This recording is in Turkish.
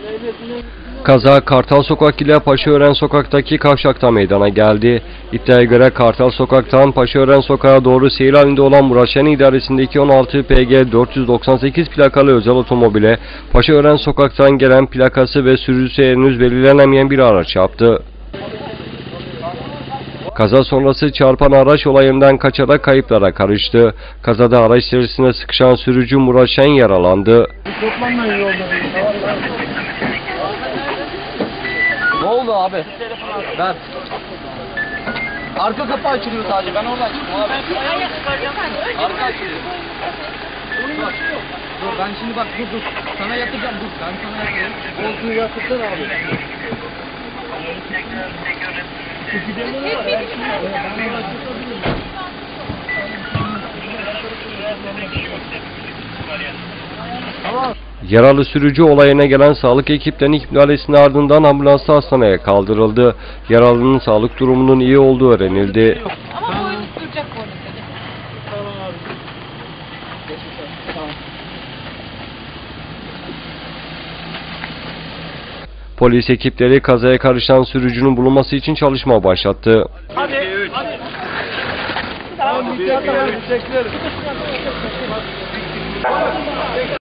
Kaza Kartal Sokak ile Paşaören Sokak'taki kavşakta meydana geldi. İddiaya göre Kartal Sokak'tan Paşaören Sokak'a doğru seyir halinde olan Murat Şen idaresindeki 16 PG 498 plakalı özel otomobile Paşaören Sokak'tan gelen plakası ve sürücüsü henüz belirlenemeyen bir araç çarptı. Kaza sonrası çarpan araç olayından kaçarak kayıplara karıştı. Kazada araç içerisine sıkışan sürücü Murat Şen yaralandı. Ne oldu abi? Ben. Arka kapı açılıyor sadece. Ben oradan çıktım abi. Arka açılıyor. Dur ben şimdi bak dur. Sana yatıracağım dur. Ben sana yatırayım. Koltuğu yatırsana abi. Tamam. Yaralı sürücü olayına gelen sağlık ekiplerinin müdahalesinin ardından ambulansla hastaneye kaldırıldı. Yaralının sağlık durumunun iyi olduğu öğrenildi. Ama boyunuz duracak bu arada. Tamam abi. Tamam. Polis ekipleri kazaya karışan sürücünün bulunması için çalışma başlattı. Hadi. Tamam.